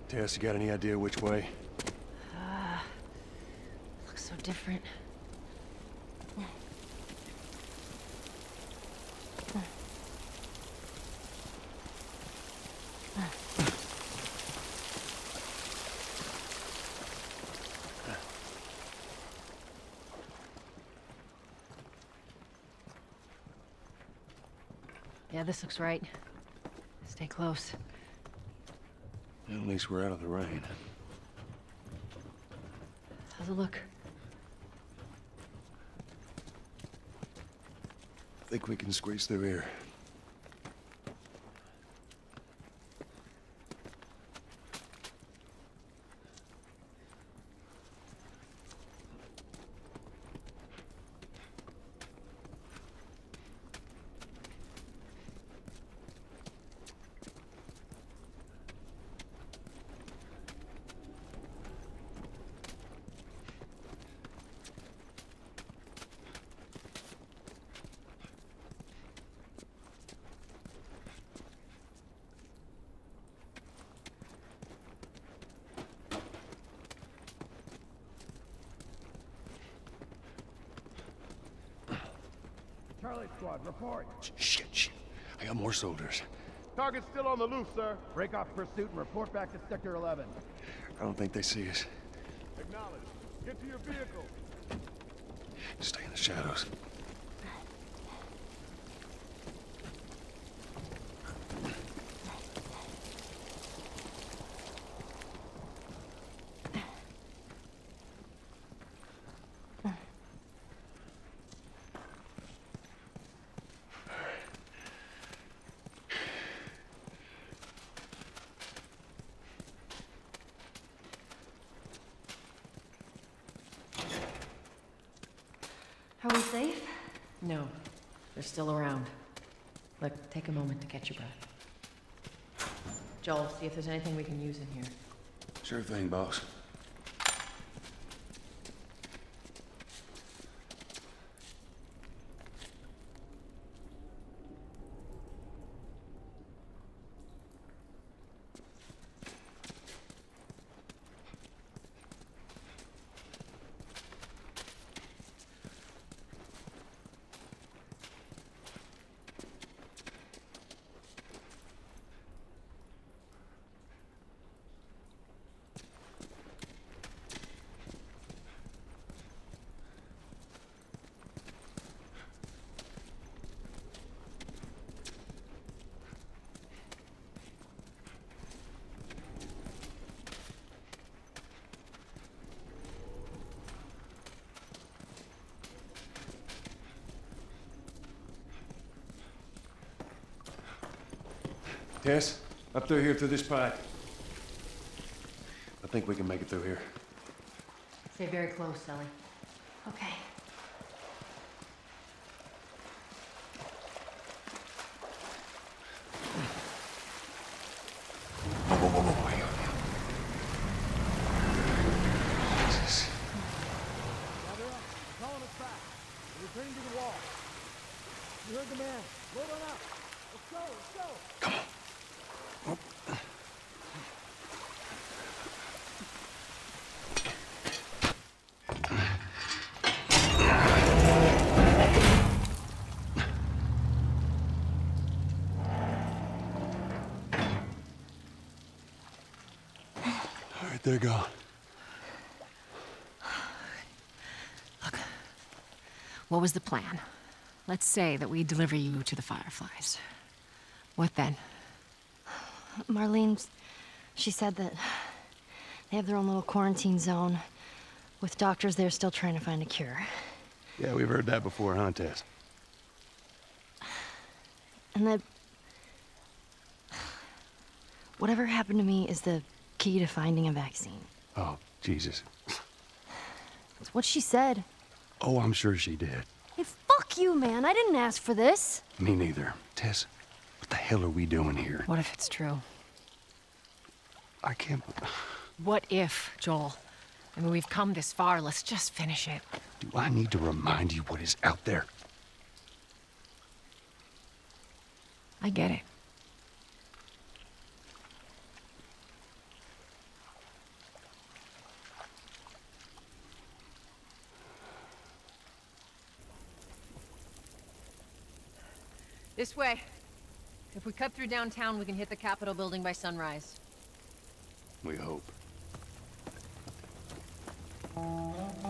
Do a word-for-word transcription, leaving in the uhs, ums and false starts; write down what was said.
Tess, you got any idea which way? Uh, looks so different. Yeah, this looks right. Stay close. At least we're out of the rain. How's it look? Think we can squeeze through here. Charlie Squad, report. Shit, shit. I got more soldiers. Target's still on the loose, sir. Break off pursuit and report back to Sector eleven. I don't think they see us. Acknowledge. Get to your vehicle. Stay in the shadows. Are we safe? No. They're still around. Look, take a moment to catch your breath. Joel, see if there's anything we can use in here. Sure thing, boss. Tess, up through here through this pipe. I think we can make it through here. Stay very close, Sully. Okay. Whoa, whoa, whoa, whoa, whoa. Jesus. Gather up. Calling us back. We're returning to the wall. You heard the man. Load on up. Let's go, let's go. Come on. All right, they're gone. Look, what was the plan? Let's say that we deliver you to the Fireflies. What then? Marlene, she said that they have their own little quarantine zone with doctors there still trying to find a cure. Yeah, we've heard that before, huh, Tess? And that whatever happened to me is the key to finding a vaccine. Oh, Jesus. It's what she said. Oh, I'm sure she did. Hey, fuck you, man. I didn't ask for this. Me neither. Tess, what the hell are we doing here? What if it's true? I can't... What if, Joel? I mean, we've come this far. Let's just finish it. Do I need to remind you what is out there? I get it. This way. If we cut through downtown, we can hit the Capitol building by sunrise. We hope.